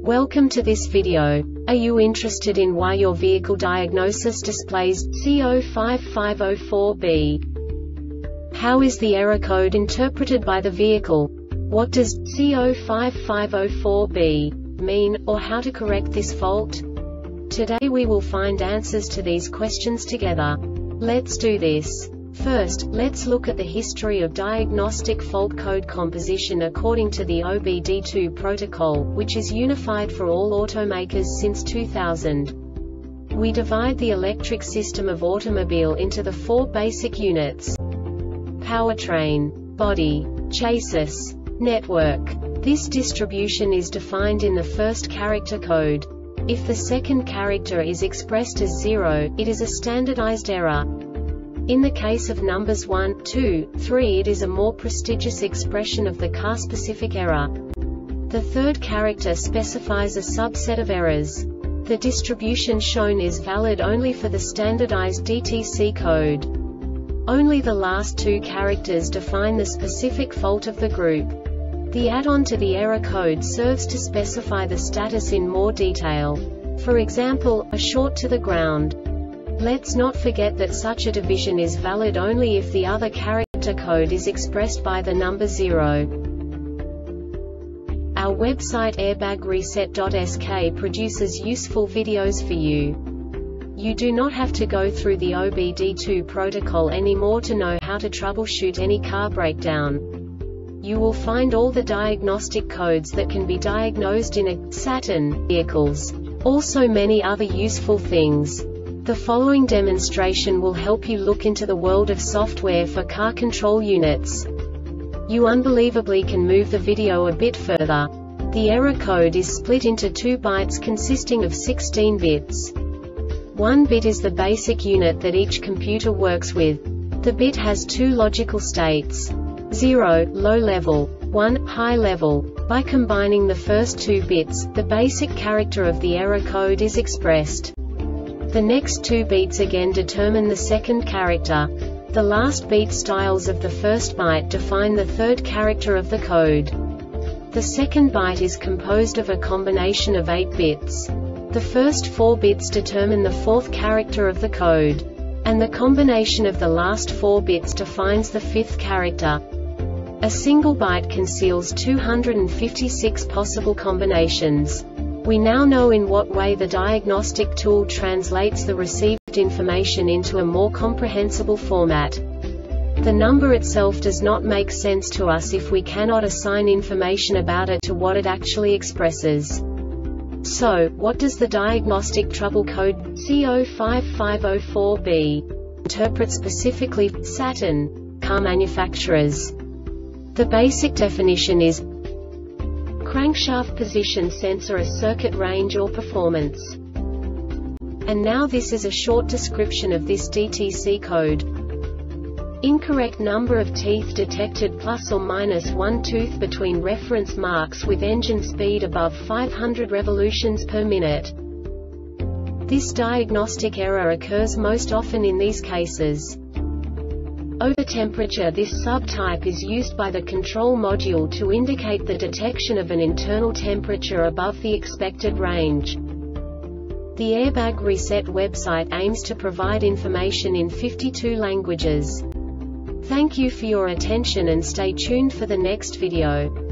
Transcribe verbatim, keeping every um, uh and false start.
Welcome to this video. Are you interested in why your vehicle diagnosis displays C zero five five zero four B? How is the error code interpreted by the vehicle? What does C zero five five zero four B mean, or how to correct this fault? Today we will find answers to these questions together. Let's do this. First, let's look at the history of diagnostic fault code composition according to the O B D two protocol, which is unified for all automakers since two thousand. We divide the electric system of automobile into the four basic units: powertrain, body, chassis, network. This distribution is defined in the first character code. If the second character is expressed as zero, it is a standardized error. In the case of numbers one, two, three, it is a more prestigious expression of the car-specific error. The third character specifies a subset of errors. The distribution shown is valid only for the standardized D T C code. Only the last two characters define the specific fault of the group. The add-on to the error code serves to specify the status in more detail. For example, a short to the ground. Let's not forget that such a division is valid only if the other character code is expressed by the number zero. Our website airbag reset dot S K produces useful videos for you. You do not have to go through the O B D two protocol anymore to know how to troubleshoot any car breakdown. You will find all the diagnostic codes that can be diagnosed in a Saturn vehicles. Also many other useful things. The following demonstration will help you look into the world of software for car control units. You unbelievably can move the video a bit further. The error code is split into two bytes consisting of sixteen bits. One bit is the basic unit that each computer works with. The bit has two logical states: zero, low level, one, high level. By combining the first two bits, the basic character of the error code is expressed. The next two beats again determine the second character. The last beat styles of the first byte define the third character of the code. The second byte is composed of a combination of eight bits. The first four bits determine the fourth character of the code. And the combination of the last four bits defines the fifth character. A single byte conceals two hundred fifty-six possible combinations. We now know in what way the diagnostic tool translates the received information into a more comprehensible format. The number itself does not make sense to us if we cannot assign information about it to what it actually expresses. So, what does the diagnostic trouble code C zero five five zero four B interpret specifically for Saturn car manufacturers? The basic definition is crankshaft position sensor as circuit range or performance. And now this is a short description of this D T C code. Incorrect number of teeth detected plus or minus one tooth between reference marks with engine speed above five hundred revolutions per minute. This diagnostic error occurs most often in these cases. Overtemperature. This subtype is used by the control module to indicate the detection of an internal temperature above the expected range. The Airbag Reset website aims to provide information in fifty-two languages. Thank you for your attention and stay tuned for the next video.